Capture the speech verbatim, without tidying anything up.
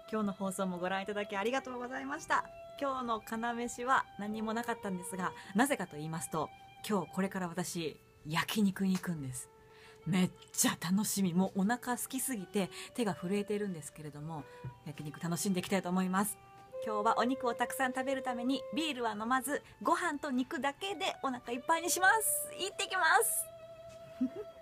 今日の放送もご覧いただきありがとうございました。今日のかなめしは何もなかったんですが、なぜかと言いますと、今日これから私焼肉に行くんです。めっちゃ楽しみ。もうお腹空きすぎて手が震えているんですけれども、焼肉楽しんでいきたいと思います。今日はお肉をたくさん食べるためにビールは飲まず、ご飯と肉だけでお腹いっぱいにします。行ってきます